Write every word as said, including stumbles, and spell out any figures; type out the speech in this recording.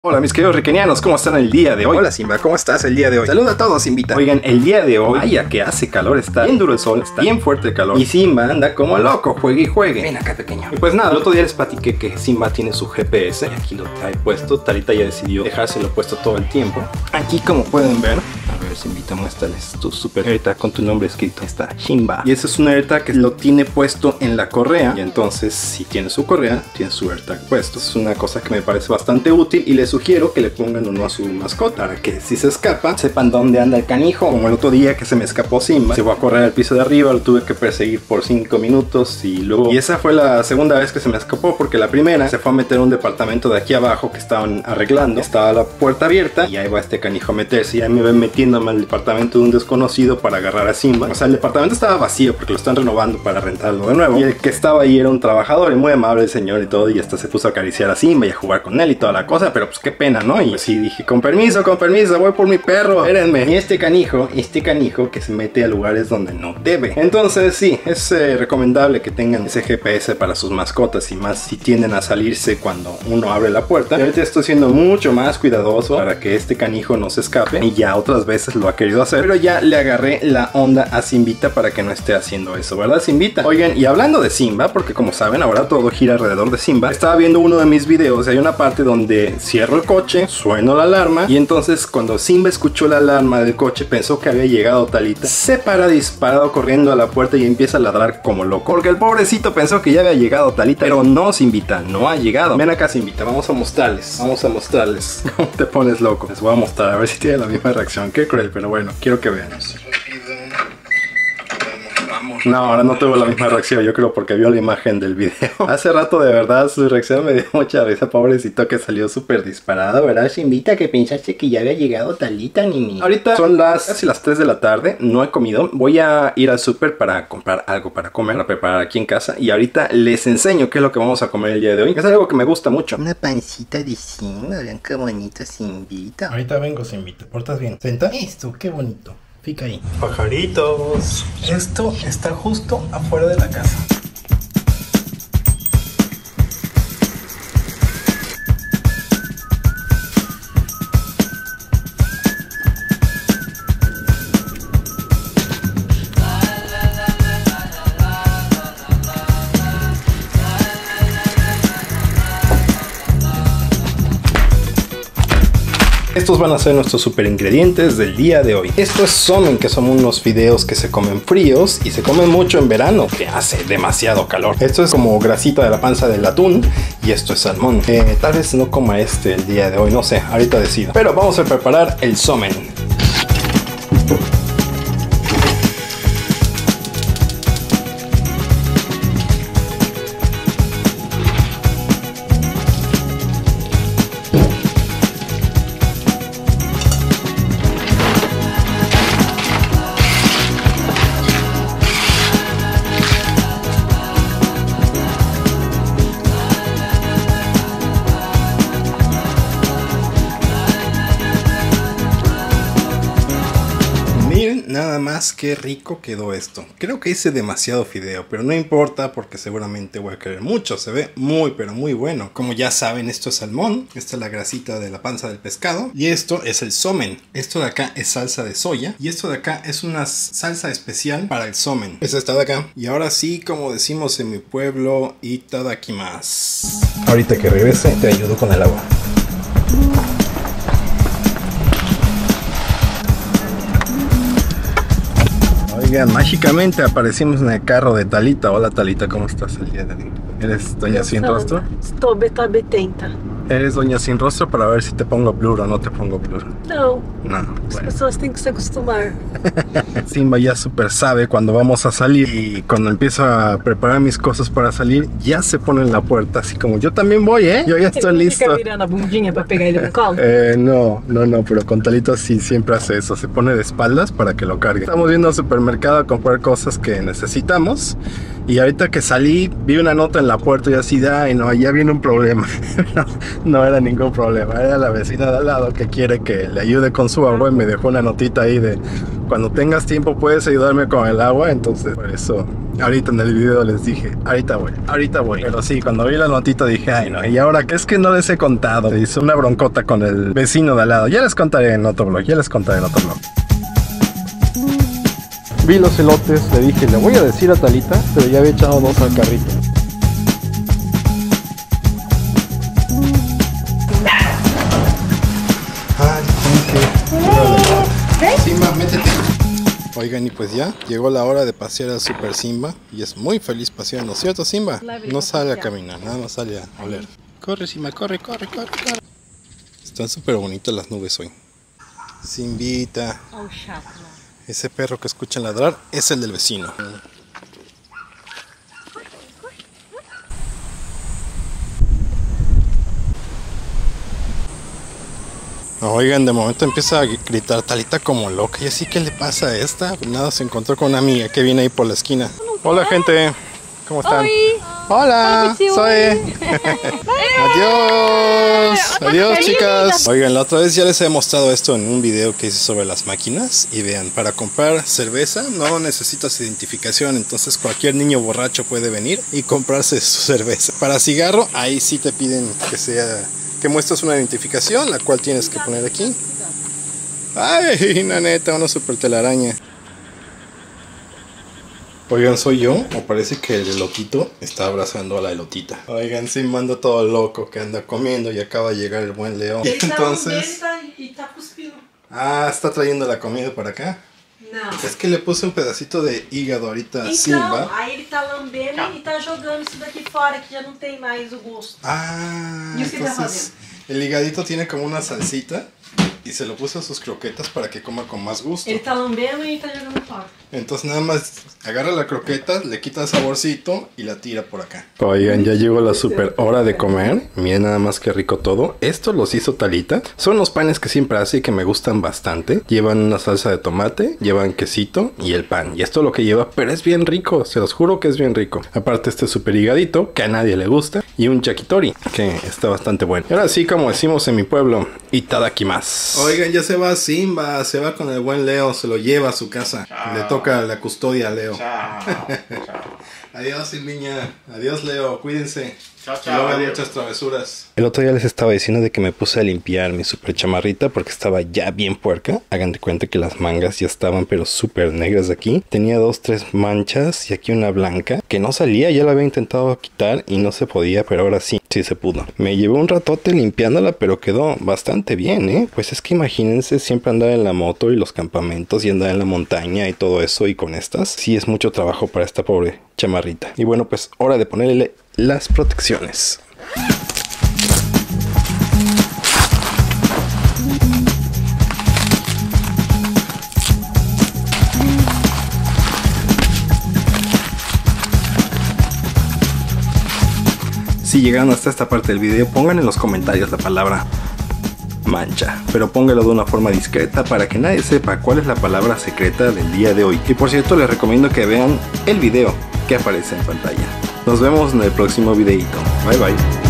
Hola mis queridos riquenianos, ¿cómo están el día de hoy? Hola Simba, ¿cómo estás el día de hoy? Saluda a todos, Simbita. Oigan, el día de hoy, vaya que hace calor, está bien duro el sol, está bien fuerte el calor. Y Simba anda como loco, juegue y juegue. Ven acá, pequeño. Y pues nada, el otro día les platiqué que Simba tiene su G P S. Y aquí lo trae puesto, Talita ya decidió dejárselo puesto todo el tiempo. Aquí como pueden ver, a ver Simbita, muéstrales tu super AirTag con tu nombre escrito. Está Simba. Y ese es un AirTag que lo tiene puesto en la correa. Y entonces, si tiene su correa, tiene su AirTag puesto. Es una cosa que me parece bastante útil y les sugiero que le pongan uno a su mascota para que si se escapa sepan dónde anda el canijo. Como el otro día que se me escapó Simba, se fue a correr al piso de arriba, lo tuve que perseguir por cinco minutos y luego, y esa fue la segunda vez que se me escapó, porque la primera se fue a meter a un departamento de aquí abajo que estaban arreglando, estaba la puerta abierta y ahí va este canijo a meterse y ahí me ven metiéndome al departamento de un desconocido para agarrar a Simba. O sea, el departamento estaba vacío porque lo están renovando para rentarlo de nuevo y el que estaba ahí era un trabajador y muy amable el señor y todo, y hasta se puso a acariciar a Simba y a jugar con él y toda la cosa, pero pues qué pena, ¿no? Y pues sí dije, con permiso, con permiso, voy por mi perro, espérenme. Y este canijo, este canijo que se mete a lugares donde no debe. Entonces sí, es eh, recomendable que tengan ese G P S para sus mascotas, y más si tienden a salirse cuando uno abre la puerta. Y ahorita estoy siendo mucho más cuidadoso para que este canijo no se escape, y ya otras veces lo ha querido hacer, pero ya le agarré la onda a Simbita para que no esté haciendo eso, ¿verdad, Simbita? Oigan, y hablando de Simba, porque como saben ahora todo gira alrededor de Simba, estaba viendo uno de mis videos y hay una parte donde cierro el coche, sueno la alarma, y entonces cuando Simba escuchó la alarma del coche pensó que había llegado Talita, se para disparado corriendo a la puerta y empieza a ladrar como loco, porque el pobrecito pensó que ya había llegado Talita, pero no, Simbita, no ha llegado. Ven acá, Simbita, vamos a mostrarles, vamos a mostrarles cómo te pones loco. Les voy a mostrar a ver si tiene la misma reacción. Qué cruel, pero bueno, quiero que vean. No, ahora no tuvo la misma reacción, yo creo porque vio la imagen del video. Hace rato de verdad su reacción me dio mucha risa, pobrecito, que salió súper disparado, ¿verdad, Simbita? Que pensaste que ya había llegado Talita, Nini. Ahorita son las casi las tres de la tarde, no he comido. Voy a ir al súper para comprar algo para comer, para preparar aquí en casa. Y ahorita les enseño qué es lo que vamos a comer el día de hoy. Es algo que me gusta mucho. Una pancita de Simba, vean qué bonito, Simbita. Ahorita vengo, Simbita, ¿portas bien? Senta. Esto, qué bonito. Fica ahí. Pajaritos. Esto está justo afuera de la casa. Estos van a ser nuestros super ingredientes del día de hoy. Esto es somen, que son unos fideos que se comen fríos y se comen mucho en verano, que hace demasiado calor. Esto es como grasita de la panza del atún y esto es salmón. Eh, tal vez no coma este el día de hoy, no sé, ahorita decido. Pero vamos a preparar el somen. Nada más qué rico quedó esto. Creo que hice demasiado fideo, pero no importa porque seguramente voy a querer mucho. Se ve muy pero muy bueno. Como ya saben, esto es salmón. Esta es la grasita de la panza del pescado. Y esto es el somen. Esto de acá es salsa de soya. Y esto de acá es una salsa especial para el somen. Es esta de acá. Y ahora sí, como decimos en mi pueblo, itadakimasu. Ahorita que regrese te ayudo con el agua. Oigan, mágicamente aparecimos en el carro de Talita. Hola Talita, ¿cómo estás el día de hoy? ¿Eres doña sin rostro? Estou beta betenta. ¿Eres doña sin rostro para ver si te pongo blur o no te pongo blur? Não. No. As Bueno. pessoas têm que se acostumar. Simba ya súper sabe cuando vamos a salir, y cuando empiezo a preparar mis cosas para salir, ya se pone en la puerta, así como yo también voy, ¿eh? Yo ya estoy Ele listo. fica virando a bundinha pra pegar ele no colo. Eh, no, no, no, pero con Talita sí siempre hace eso, se pone de espaldas para que lo cargue. Estamos yendo al supermercado a comprar cosas que necesitamos Y ahorita que salí, vi una nota en la puerta y así de, ay no, allá viene un problema. no, no era ningún problema, era la vecina de al lado que quiere que le ayude con su agua y me dejó una notita ahí de, cuando tengas tiempo puedes ayudarme con el agua. Entonces por eso ahorita en el video les dije, ahorita voy, ahorita voy. Pero sí, cuando vi la notita dije, ay no, y ahora que es que no les he contado. Se hizo una broncota con el vecino de al lado. Ya les contaré en otro vlog, ya les contaré en otro vlog. Vi los elotes, le dije, le voy a decir a Talita, pero ya había echado dos al carrito. Ay, ¿qué? Simba, métete. Oigan, y pues ya llegó la hora de pasear al Super Simba y es muy feliz paseando, ¿cierto, Simba? No sale a caminar, nada más sale a oler. Corre, Simba, corre, corre, corre, corre. Están súper bonitas las nubes hoy. Simbita. Ese perro que escuchan ladrar es el del vecino. Oigan, de momento empieza a gritar Talita como loca. Y así, ¿qué le pasa a esta? Nada, se encontró con una amiga que viene ahí por la esquina. Hola, gente. ¿Cómo están? Hola, soy. Adiós. Adiós, chicas. Oigan, la otra vez ya les he mostrado esto en un video que hice sobre las máquinas. Y vean, para comprar cerveza no necesitas identificación. Entonces cualquier niño borracho puede venir y comprarse su cerveza. Para cigarro, ahí sí te piden que sea, que muestres una identificación, la cual tienes que poner aquí. Ay, una neta, una super telaraña. Oigan, ¿soy yo? O parece que el elotito está abrazando a la elotita. Oigan, sí, mando todo loco que anda comiendo y acaba de llegar el buen Leo. Y entonces... Ah, está trayendo la comida para acá. No. Es que le puse un pedacito de hígado ahorita a Simba. Aí ele tá lambendo e tá jogando isso daqui fora, que já não tem mais o gosto. Ah, entonces el higadito tiene como una salsita. Y se lo puso a sus croquetas para que coma con más gusto. Ele tá lambendo e tá jogando fora. Entonces nada más agarra la croqueta, le quita el saborcito y la tira por acá. Oigan, ya llegó la super hora de comer. Miren nada más que rico todo. Esto los hizo Talita. Son los panes que siempre hace y que me gustan bastante. Llevan una salsa de tomate, llevan quesito y el pan. Y esto es lo que lleva, pero es bien rico. Se los juro que es bien rico. Aparte este super higadito, que a nadie le gusta. Y un yakitori, que está bastante bueno. Y ahora sí, como decimos en mi pueblo, itadakimasu. Oigan, ya se va Simba, se va con el buen Leo, se lo lleva a su casa. Chao. Le toca la custodia a Leo. Chao. Chao. Adiós, Silviña. Adiós, Leo. Cuídense. Chao, chao. No hagan muchas travesuras. El otro día les estaba diciendo de que me puse a limpiar mi super chamarrita porque estaba ya bien puerca. Hagan de cuenta que las mangas ya estaban pero súper negras de aquí. Tenía dos, tres manchas y aquí una blanca que no salía. Ya la había intentado quitar y no se podía, pero ahora sí, sí se pudo. Me llevé un ratote limpiándola, pero quedó bastante bien, ¿eh? Pues es que imagínense siempre andar en la moto y los campamentos y andar en la montaña y todo eso, y con estas sí es mucho trabajo para esta pobre chamarrita. Y bueno, pues hora de ponerle las protecciones. Si llegaron hasta esta parte del video, pongan en los comentarios la palabra mancha, pero póngalo de una forma discreta para que nadie sepa cuál es la palabra secreta del día de hoy. Y por cierto, les recomiendo que vean el video que aparece en pantalla. Nos vemos en el próximo videito. Bye bye.